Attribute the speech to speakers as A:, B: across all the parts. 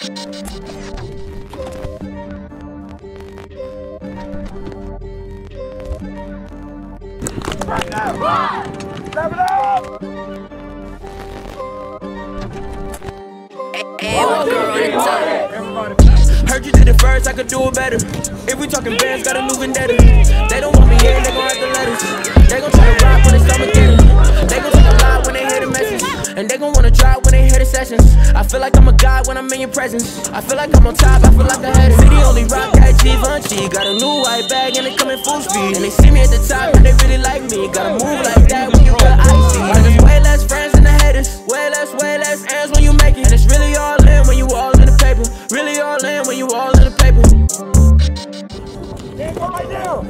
A: Heard you did it first, I could do it better. If we talking bands, got a new vendetta. They don't want me here, they gon' write the letters. They gon' try to rock when it's Armageddon. They gon' take a lot when they hear the message, and they gon' wanna drop when they hear the sessions. I feel like I'm a god when I'm in your presence. I feel like I'm on top, I feel like I had it. City only rock that Givenchy. Got a new white bag and they coming full speed. And they see me at the top and they really like me. Gotta move like that when you got icy. There's way less friends than the haters. Way less hands when you make it. And it's really all in when you all in the paper. Really all in when you all in the paper. There go right now.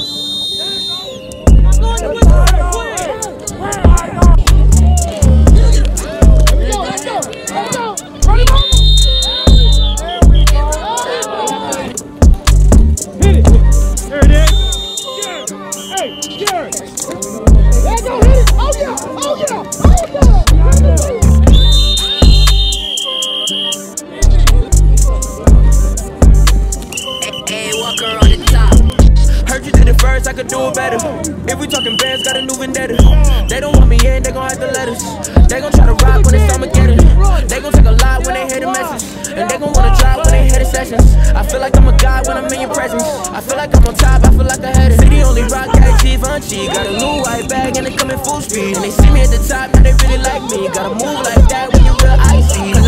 A: I could do it better. If we talking bands, got a new vendetta. They don't want me in, they gon' have the letters. They gon' try to rock when it's Armageddon. They gon' take a lot when they hear the message, and they gon' wanna drop when they hear the sessions. I feel like I'm a god when I'm in your presence. I feel like I'm on top, I feel like I had it. City only rock that Givenchy. Got a new white bag and they coming full speed. And they see me at the top, now they really like me. Gotta move like that when you real icy.